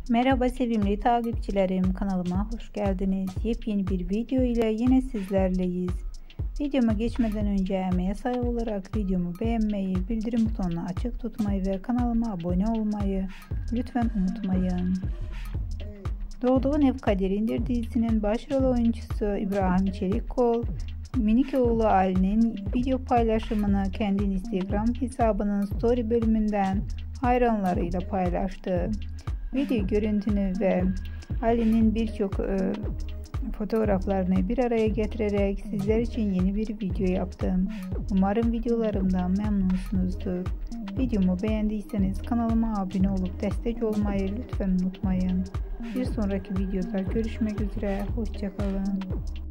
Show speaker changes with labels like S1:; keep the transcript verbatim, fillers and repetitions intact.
S1: Merhaba sevimli takipçilerim, kanalıma hoş geldiniz. Yepyeni bir video ile yine sizlerleyiz. Videoma geçmeden önce yasal olarak videomu beğenmeyi, bildirim butonunu açık tutmayı ve kanalıma abone olmayı lütfen unutmayın. Doğduğun Ev Kaderindir dizisinin başrol oyuncusu İbrahim Çelikkol, minik oğlu Ali'nin video paylaşımını kendi Instagram hesabının story bölümünden hayranlarıyla paylaştı. Video görüntünü ve Ali'nin birçok e, fotoğraflarını bir araya getirerek sizler için yeni bir video yaptım. Umarım videolarımdan memnunsunuzdur. Videomu beğendiyseniz kanalıma abone olup destek olmayı lütfen unutmayın. Bir sonraki videoda görüşmek üzere. Hoşça kalın.